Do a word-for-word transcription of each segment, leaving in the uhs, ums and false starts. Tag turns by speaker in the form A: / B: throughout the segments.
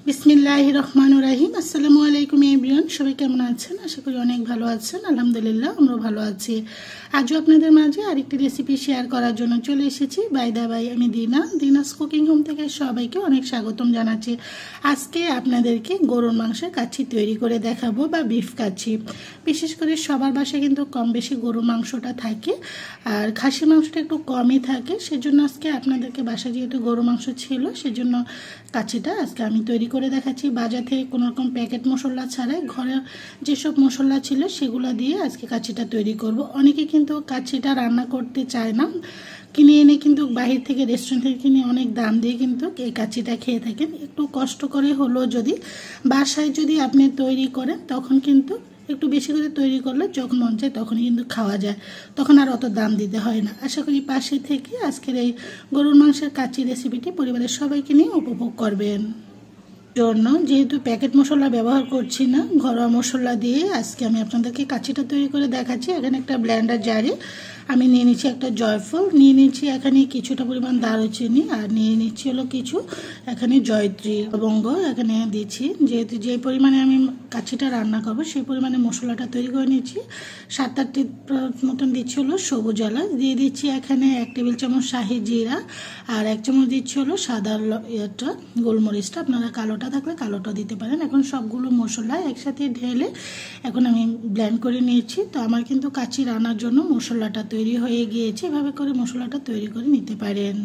A: বিসমিল্লাহির রহমানির রহিম। আসসালামু আলাইকুম এভরিওয়ান, সবাই কেমন আছেন? আশা করি অনেক ভালো আছেন। আলহামদুলিল্লাহ আমরা ভালো আছি। আজও আপনাদের মাঝে আরেকটি রেসিপি শেয়ার করার জন্য চলে এসেছি। বাই দা বাই, আমি দিনা, দিনাস কুকিং হোম থেকে সবাইকে অনেক স্বাগতম জানাচ্ছি। আজকে আপনাদেরকে গরুর মাংসের কাচ্চি তৈরি করে দেখাবো, বা বিফ কাচ্চি। বিশেষ করে সবার বাসায় কিন্তু কম বেশি গরুর মাংসটা থাকে, আর খাসির মাংসটা একটু কমই থাকে। সেজন্য আজকে আপনাদেরকে বাসায় যেহেতু গরু মাংস ছিল, সেজন্য কাচ্চিটা আজকে আমি তৈরি করে দেখাচ্ছি। বাজার থেকে কোনো রকম প্যাকেট মশলা ছাড়াই ঘরে যেসব মশলা ছিল সেগুলো দিয়ে আজকে কাচ্চিটা তৈরি করব। অনেকে কিন্তু কাচ্চিটা রান্না করতে চায় না, কিনে এনে কিন্তু বাহির থেকে রেস্টুরেন্ট থেকে কিনে অনেক দাম দিয়ে কিন্তু এই কাচ্চিটা খেয়ে থাকেন। একটু কষ্ট করে হলেও যদি বাসায় যদি আপনি তৈরি করেন, তখন কিন্তু একটু বেশি করে তৈরি করলে যখন মন চায় তখনই কিন্তু খাওয়া যায়, তখন আর অত দাম দিতে হয় না। আশা করি পাশে থেকে আজকের এই গরুর মাংসের কাচ্চি রেসিপিটি পরিবারের সবাইকে নিয়ে উপভোগ করবেন। জন্য যেহেতু প্যাকেট মশলা ব্যবহার করছি না, ঘরোয়া মশলা দিয়ে আজকে আমি আপনাদেরকে কাচ্চিটা তৈরি করে দেখাচ্ছি। এখানে একটা ব্লেন্ডার জারে আমি নিয়ে নিচ্ছি একটা জয়ফল, নিয়ে নিচ্ছি এখানে কিছুটা পরিমাণ দারুচিনি, আর নিয়ে নিচ্ছি হলো কিছু এখানে জয়ত্রী লবঙ্গ এখানে দিচ্ছি। যেহেতু যে পরিমাণে আমি কাচ্চিটা রান্না করবো সেই পরিমাণে মশলাটা তৈরি করে নিচ্ছি। সাত আটটি মতন দিচ্ছি হলো সবুজ এলাচ, দিয়ে দিচ্ছি এখানে এক টেবিল চামচ শাহি জিরা, আর এক চামচ দিচ্ছি হলো সাদা ইয়েটা গোলমরিচটা, আপনারা কালোটা থাকলে কালোটা দিতে পারেন। এখন সবগুলো মশলা একসাথে ঢেলে এখন আমি ব্লেন্ড করে নিয়েছি। তো আমার কিন্তু কাচ্চি রান্নার জন্য মশলাটা তৈরি হয়ে গিয়েছে। এভাবে করে মশলাটা তৈরি করে নিতে পারেন।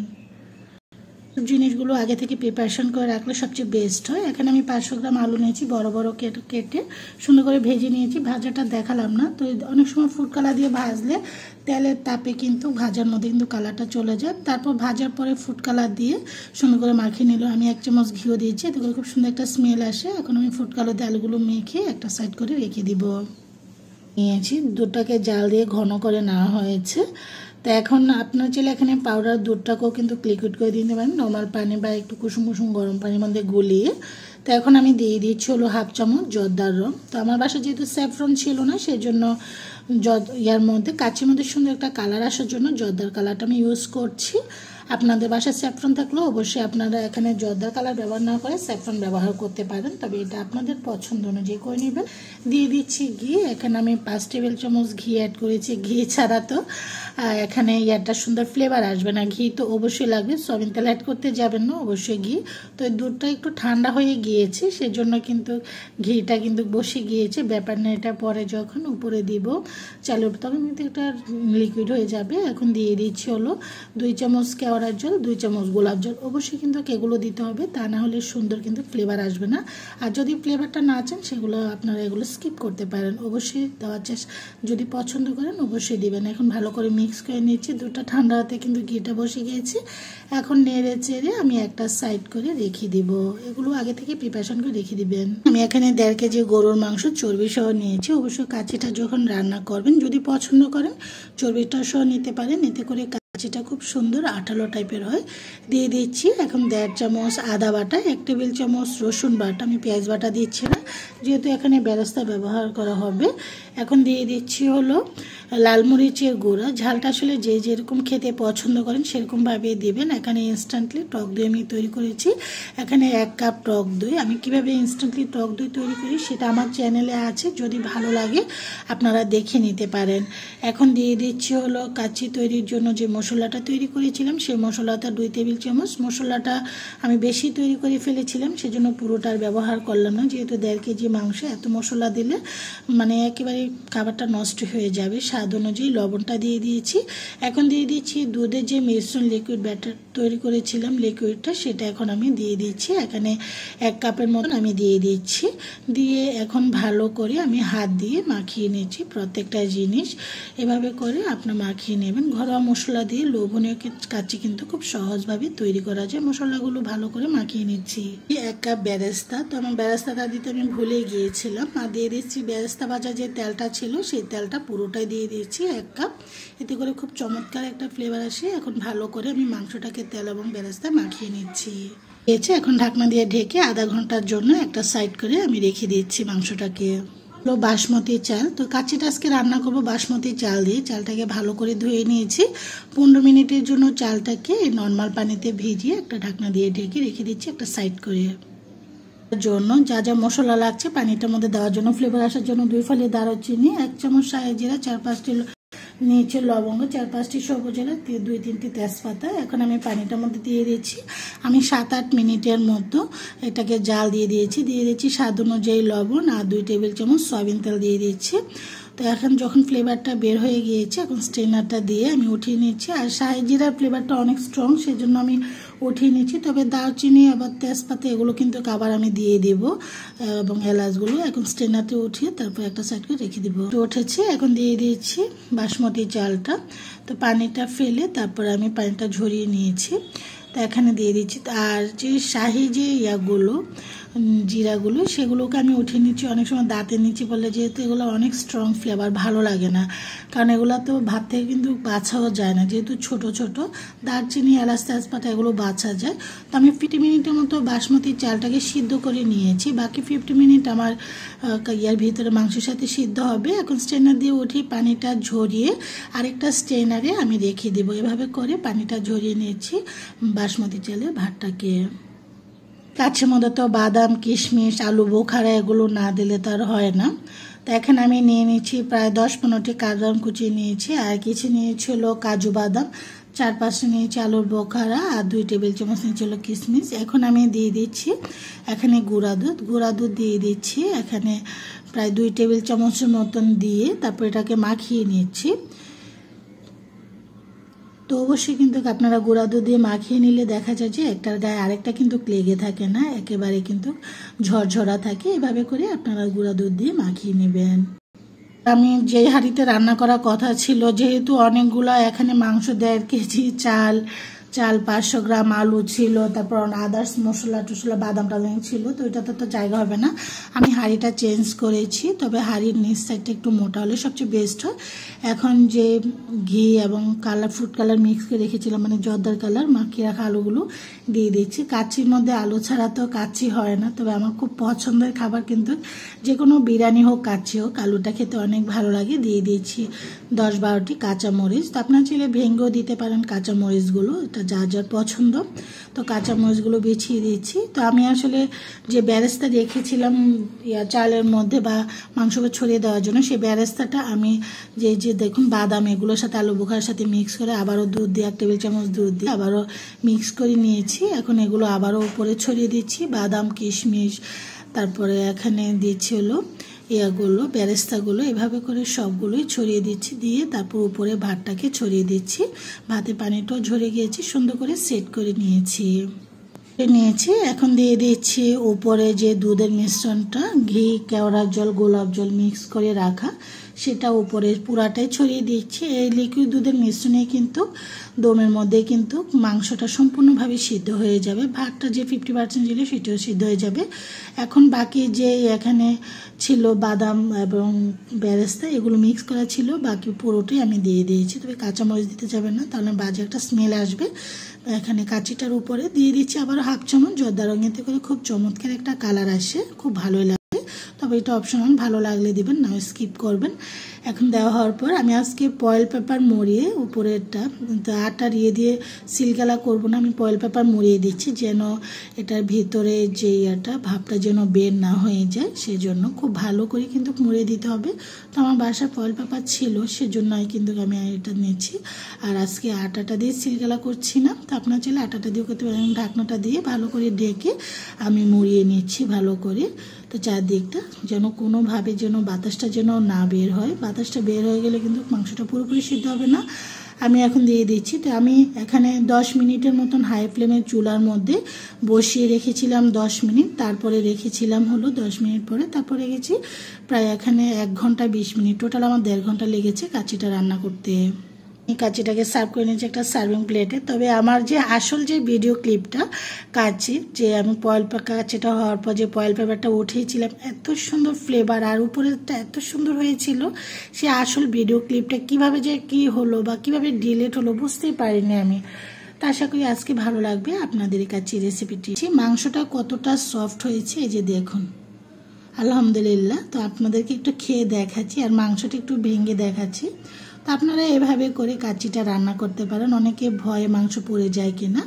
A: জিনিসগুলো আগে থেকে প্রিপারেশন করে রাখলে সবচেয়ে বেস্ট হয়। এখানে আমি পাঁচশো গ্রাম আলু নিয়েছি, বড় বড় কেটে কেটে সুন্দর করে ভেজে নিয়েছি। ভাজাটা দেখালাম না, তো অনেক সময় ফুড কালার দিয়ে ভাজলে তেলের তাপে কিন্তু ভাজার মধ্যে কিন্তু কালারটা চলে যায়। তারপর ভাজার পরে ফুড কালার দিয়ে সুন্দর করে মাখিয়ে নিল। আমি এক চামচ ঘিও দিয়েছি, এতে করে খুব সুন্দর একটা স্মেল আসে। এখন আমি ফুড কালার দিয়ে আলুগুলো মেখে একটা সাইড করে রেখে দিব। নিয়েছি দুধটাকে জাল দিয়ে ঘন করে নেওয়া হয়েছে। তো এখন আপনার চাইলে এখানে পাউডার দুধটাকেও কিন্তু লিকুইড করে দিতে পারেন, নর্মাল পানি বা একটু কুসুম কুসুম গরম পানির মধ্যে গুলিয়ে। তো এখন আমি দিয়ে দিচ্ছি হলো হাফ চামচ জর্দার রং। তো আমার বাসায় যেহেতু স্যাফরন ছিল না, সেই জন্য জর্দ ইয়ার মধ্যে কাচ্চির মধ্যে সুন্দর একটা কালার আসার জন্য জর্দার কালারটা আমি ইউজ করছি। আপনাদের বাসায় স্যাফরন থাকলেও অবশ্যই আপনারা এখানে জর্দার কালার ব্যবহার না করে স্যাফরন ব্যবহার করতে পারেন, তবে এটা আপনাদের পছন্দ অনুযায়ী করে নেবেন। দিয়ে দিচ্ছি ঘি, এখানে আমি পাঁচ টেবিল চামচ ঘি অ্যাড করেছি। ঘি ছাড়া তো এখানে ইয়ারটা সুন্দর ফ্লেভার আসবে না, ঘি তো অবশ্যই লাগবে। সয়াবিন তেল অ্যাড করতে যাবেন না, অবশ্যই ঘি। তো এই দুধটা একটু ঠান্ডা হয়ে গিয়েছে, সেজন্য কিন্তু ঘিটা কিন্তু বসে গিয়েছে। ব্যাপার না, এটা পরে যখন উপরে দিব চালের তখন কিন্তু এটা লিকুইড হয়ে যাবে। এখন দিয়ে দিচ্ছি হলো দুই চামচ কেওড়ার জল, দুই চামচ গোলাপ জল। অবশ্যই কিন্তু এগুলো দিতে হবে, তা না হলে সুন্দর কিন্তু ফ্লেভার আসবে না। আর যদি ফ্লেভারটা না চান সেগুলো আপনারা এগুলো স্কিপ করতে পারেন। অবশ্যই দেওয়ার চেষ্টা যদি পছন্দ করেন অবশ্যই দিবেন। এখন ভালো করে মিক্স করে নিচ্ছি। দুধটা ঠান্ডা হতে কিন্তু ঘিটা বসে গিয়েছে। এখন নেড়ে চেড়ে আমি একটা সাইড করে রেখে দিব। এগুলো আগে থেকে প্রিপারেশন করে রেখে দিবেন। আমি এখানে দেড় কেজি গরুর মাংস চর্বি সহ নিয়েছি। অবশ্যই কাচ্চিটা যখন রান্না করবেন যদি পছন্দ করেন চর্বিটা সহ নিতে পারেন, এতে করে কাচ্চিটা খুব সুন্দর আঠালো টাইপের হয়। দিয়ে দিচ্ছি এখন দেড় চামচ আদা বাটা, এক টেবিল চামচ রসুন বাটা। আমি পেঁয়াজ বাটা দিচ্ছি না, যেহেতু এখানে বেরেস্তা ব্যবহার করা হবে। এখন দিয়ে দিচ্ছি হলো লাল মরিচের গুঁড়া। ঝালটা আসলে যে যেরকম খেতে পছন্দ করেন সেরকমভাবে দিবেন। এখানে ইনস্ট্যান্টলি টক দই আমি তৈরি করেছি। এখানে এক কাপ টক দই। আমি কিভাবে ইনস্ট্যান্টলি টক দই তৈরি করি সেটা আমার চ্যানেলে আছে, যদি ভালো লাগে আপনারা দেখে নিতে পারেন। এখন দিয়ে দিচ্ছি হলো কাচ্চি তৈরির জন্য যে মশলাটা তৈরি করেছিলাম সেই মশলাটা দুই টেবিল চামচ। মশলাটা আমি বেশি তৈরি করে ফেলেছিলাম, সেজন্য পুরোটার ব্যবহার করলাম না। যেহেতু দেড় কেজি মাংস এত মশলা দিলে মানে একেবারে খাবারটা নষ্ট হয়ে যাবে। স্বাদ অনুযায়ী লবণটা দিয়ে দিয়েছি। এখন দিয়ে দিচ্ছি দুধের যে মিশ্রণ লিকুইড ব্যাটার তৈরি করেছিলাম লিকুইডটা, সেটা এখন আমি দিয়ে দিচ্ছি। এখানে এক কাপের মতন আমি দিয়ে দিচ্ছি। দিয়ে এখন ভালো করে আমি হাত দিয়ে মাখিয়ে নিচ্ছি প্রত্যেকটা জিনিস। এভাবে করে আপনার মাখিয়ে নেবেন। ঘরোয়া মশলা দিয়ে লোভনীয় কাচ্চি কিন্তু খুব সহজভাবে তৈরি করা যায়। মশলাগুলো ভালো করে মাখিয়ে নিচ্ছি। এক কাপ বেরেস্তা, তো আমার বেরেস্তাটা দিতে আমি ভুলে গিয়েছিলাম। আর দিয়ে দিচ্ছি বেরেস্তা ভাজা যে তেলটা ছিল সেই তেলটা পুরোটাই দিয়ে দিচ্ছি এক কাপ। এতে করে খুব চমৎকার একটা ফ্লেভার আসে। এখন ভালো করে আমি মাংসটাকে তেল এবং বেরেস্তা মাখিয়ে নিচ্ছি। এখন ঢাকনা দিয়ে ঢেকে আধা ঘন্টার জন্য একটা সাইড করে আমি রেখে দিচ্ছি মাংসটাকে। বাসমতি চাল, তো কাচ্চিটা আজকে রান্না করবো বাসমতি চাল দিয়ে। চালটাকে ভালো করে ধুয়ে নিয়েছি। পনেরো মিনিটের জন্য চালটাকে নর্মাল পানিতে ভিজিয়ে একটা ঢাকনা দিয়ে ঢেকে রেখে দিচ্ছি একটা সাইড করে। জন্য যা যা মশলা লাগছে পানিটার মধ্যে দেওয়ার জন্য, ফ্লেভার আসার জন্য দুই ফালি দারুচিনি, এক চামচ শাহি জিরা, চার পাঁচটি নিচে লবঙ্গ, চার পাঁচটি সবুজ এলাচ, দুই তিনটি তেজপাতা। এখন আমি পানিটার মধ্যে দিয়ে দিচ্ছি। আমি সাত আট মিনিটের মতো এটাকে জাল দিয়ে দিয়েছি। দিয়ে দিচ্ছি স্বাদ অনুযায়ী লবণ আর দুই টেবিল চামচ সয়াবিন তেল দিয়ে দিচ্ছি। তো এখন যখন ফ্লেভারটা বের হয়ে গিয়েছে, এখন স্ট্রেনারটা দিয়ে আমি উঠিয়ে নিচ্ছি। আর শাহি জিরার ফ্লেভারটা অনেক স্ট্রং, সেজন্য আমি উঠিয়ে নিচ্ছি। তবে দারচিনি আবার তেজপাতা এগুলো কিন্তু আবার আমি দিয়ে দেবো এবং এলাচগুলো। এখন স্ট্রেনারটা উঠিয়ে তারপর একটা সাইড করে রেখে দেবো। উঠেছে, এখন দিয়ে দিয়েছি বাসমতি চালটা। তো পানিটা ফেলে তারপর আমি পানিটা ঝরিয়ে নিয়েছি। তো এখানে দিয়ে দিচ্ছি। আর যে শাহি যে ইয়াগুলো জিরাগুলো সেগুলোকে আমি উঠিয়ে নিচ্ছি। অনেক সময় দাঁতের নিচে বললে যেহেতু এগুলো অনেক স্ট্রং ফ্লেভার, ভালো লাগে না, কারণ এগুলো তো ভাত থেকে কিন্তু বাছাও যায় না, যেহেতু ছোট ছোট। দারচিনি এলাচ তেজপাতা এগুলো বাছা যায়। তো আমি ফিফটি মিনিটের মতো বাসমতি চালটাকে সিদ্ধ করে নিয়েছি। বাকি ফিফটি মিনিট আমার ইয়ার ভিতরে মাংসের সাথে সিদ্ধ হবে। এখন স্ট্রেনার দিয়ে উঠিয়ে পানিটা ঝরিয়ে আরেকটা স্ট্রেনারে আমি রেখে দেবো। এভাবে করে পানিটা ঝরিয়ে নিয়েছি বাসমতি চালের ভাতটাকে। কাছের মধ্যে তো বাদাম, কিশমিশ, আলু বোখারা এগুলো না দিলে তো আর হয় না। তো এখন আমি নিয়ে নিচ্ছি প্রায় দশ পনেরোটি কাজু কুচি নিয়েছি, আর কিছু নিয়েছিল কাজু বাদাম, চার পাঁচটা নিয়েছি আলুর বোখারা, আর দুই টেবিল চামচ নিয়েছিল কিশমিশ। এখন আমি দিয়ে দিচ্ছি এখানে গুঁড়া দুধ গুঁড়া দুধ দিয়ে দিচ্ছি এখানে প্রায় দুই টেবিল চামচের মতন দিয়ে তারপর এটাকে মাখিয়ে নিচ্ছি। তো অবশ্যই কিন্তু আপনারা গুঁড়া দুধ দিয়ে মাখিয়ে নিলে দেখা যায় যে একটার গায়ে আরেকটা কিন্তু লেগে থাকে না, একেবারে কিন্তু ঝরঝরা থাকে। এভাবে করে আপনারা গুঁড়া দুধ দিয়ে মাখিয়ে নেবেন। আমি যে হাঁড়িতে রান্না করার কথা ছিল, যেহেতু অনেকগুলো এখানে মাংস দেড় কেজি, চাল চাল পাঁচশো গ্রাম, আলু ছিল, তারপর আদার্স মশলা টশলা বাদাম টাদাম ছিল, তো ওইটাতে তো জায়গা হবে না। আমি হাঁড়িটা চেঞ্জ করেছি, তবে হাঁড়ির নিচ সাইডটা একটু মোটা হলে সবচেয়ে বেস্ট হয়। এখন যে ঘি এবং কালার ফুড কালার মিক্স করে রেখেছিলাম, মানে জর্দার কালার মাখিয়ে রাখা আলুগুলো দিয়ে দিচ্ছি। কাচ্চির মধ্যে আলু ছাড়া তো কাচ্চি হয় না, তবে আমার খুব পছন্দের খাবার কিন্তু যে কোনো বিরিয়ানি হোক কাচ্চি হোক, আলুটা খেতে অনেক ভালো লাগে। দিয়ে দিয়েছি দশ বারোটি কাঁচামরিচ। তো আপনার চাইলে ভেঙেও দিতে পারেন কাঁচামরিচগুলো, এটা যা যার পছন্দ। তো কাঁচামরিচগুলো বিছিয়ে দিচ্ছি। তো আমি আসলে যে বেরেস্তা রেখেছিলাম ইয়া চালের মধ্যে বা মাংসকে ছড়িয়ে দেওয়ার জন্য, সেই বেরেস্তাটা আমি যে যে দেখুন বাদাম এগুলোর সাথে আলু বোখার সাথে মিক্স করে আবারও দুধ দিয়ে এক টেবিল চামচ দুধ দিয়ে আবারও মিক্স করে নিয়েছি। এখন এগুলো আবারও উপরে ছড়িয়ে দিচ্ছি, বাদাম কিশমিশ, তারপরে এখানে দিচ্ছি হলো ইয়াগুলো বেরেস্তাগুলো, এভাবে করে সবগুলোই ছড়িয়ে দিচ্ছি। দিয়ে তারপর উপরে ভাতটাকে ছড়িয়ে দিচ্ছি। ভাতে পানিটাও ঝরে গিয়েছি, সুন্দর করে সেট করে নিয়েছি নিয়েছি এখন দিয়ে দিচ্ছি উপরে যে দুধের মিশ্রণটা, ঘি, কেওড়ার জল, গোলাপ জল মিক্স করে রাখা, সেটা উপরে পুরাটাই ছড়িয়ে দিচ্ছি। এই লিকুইড দুধের মিশ্রণে কিন্তু দমের মধ্যে কিন্তু মাংসটা সম্পূর্ণভাবে সিদ্ধ হয়ে যাবে। ভাতটা যে ফিফটি পার্সেন্ট ছিল সেটাও সিদ্ধ হয়ে যাবে। এখন বাকি যে এখানে ছিল বাদাম এবং বেরেস্তা এগুলো মিক্স করা ছিল, বাকি পুরোটাই আমি দিয়ে দিয়েছি। তবে কাঁচামরিচ দিতে যাবে না, তাহলে বাজে একটা স্মেল আসবে। এখানে কাঁচিটার উপরে দিয়ে দিচ্ছি আবার হাফ চামচ জর্দা রঙ, এতে করে খুব চমৎকার একটা কালার আসে, খুব ভালোই লাগে। তবে এটা অপশনাল, ভালো লাগলে দিবেন, না স্কিপ করবেন। এখন দেওয়া হওয়ার পর আমি আজকে ফয়েল পেপার মুড়িয়ে উপরেরটা আটা দিয়ে দিয়ে সিলগালা করবো না, আমি ফয়েল পেপার মুড়িয়ে দিচ্ছি যেন এটার ভিতরে যে ইয়াটা ভাবটা যেন বের না হয়ে যায়, সেজন্য খুব ভালো করে কিন্তু মুড়িয়ে দিতে হবে। তো আমার বাসায় ফয়েল পেপার ছিল, সেজন্যই কিন্তু আমি এটা নিচ্ছি। আর আজকে আটাটা দিয়ে সিলগালা করছি না, তো আপনার চাইলে আটাটা দিয়ে করতে পারেন। ঢাকনাটা দিয়ে ভালো করে ডেকে আমি মুড়িয়ে নিচ্ছি ভালো করে। তো চারদিকটা যেন কোনোভাবে যেন বাতাসটা যেন না বের হয়, বাতাসটা বের হয়ে গেলে কিন্তু মাংসটা পুরোপুরি সিদ্ধ হবে না। আমি এখন দিয়ে দিচ্ছি। তো আমি এখানে দশ মিনিটের মতন হাই ফ্লেমের চুলার মধ্যে বসিয়ে রেখেছিলাম দশ মিনিট, তারপরে রেখেছিলাম হলো দশ মিনিট পরে, তারপর রেখেছি প্রায় এখানে এক ঘন্টা বিশ মিনিট, টোটাল আমার দেড় ঘন্টা লেগেছে কাচ্চিটা রান্না করতে। এই কাচ্চিটাকে সার্ভ করে নিয়েছি একটা সার্ভিং প্লেটে। তবে আমার যে আসল যে ভিডিও ক্লিপটা কাচ্চির, যে আমি পয়েল কাচ্চিটা হওয়ার পর যে পয়েল পেপারটা উঠিয়েছিলাম, এত সুন্দর ফ্লেভার আর উপরেরটা এত সুন্দর হয়েছিল, সে আসল ভিডিও ক্লিপটা কিভাবে যে কি হলো বা কিভাবে ডিলিট হলো বুঝতেই পারিনি আমি। তা আশা করি আজকে ভালো লাগবে আপনাদের কাছে রেসিপিটি। মাংসটা কতটা সফট হয়েছে এই যে দেখুন, আলহামদুলিল্লাহ। তো আপনাদেরকে একটু খেয়ে দেখাচ্ছি আর মাংসটা একটু ভেঙে দেখাচ্ছি। তো আপনারা এভাবে করে কাচ্চিটা রান্না করতে পারেন। অনেকে ভয়ে মাংস পড়ে যায় কিনা,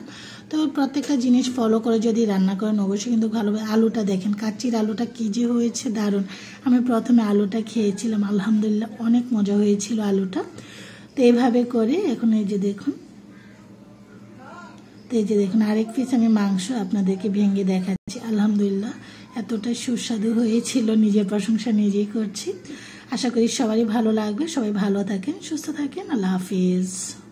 A: তো প্রত্যেকটা জিনিস ফলো করে যদি রান্না করেন অবশ্যই কিন্তু ভালো হবে। আলুটা দেখেন, কাচ্চির আলুটা কী যে হয়েছে দারুণ। আমি প্রথমে আলুটা খেয়েছিলাম, আলহামদুলিল্লাহ অনেক মজা হয়েছিল আলুটা। তো এইভাবে করে এখন এই যে দেখুন, তো এই যে দেখুন আরেক পিস আমি মাংস আপনাদেরকে ভেঙে দেখাচ্ছি। আলহামদুলিল্লাহ এতটাই সুস্বাদু হয়েছিল, নিজের প্রশংসা নিজেই করছি। আশা করি সবারই ভালো লাগবে। সবাই ভালো থাকেন, সুস্থ থাকেন। আল্লাহ হাফিজ।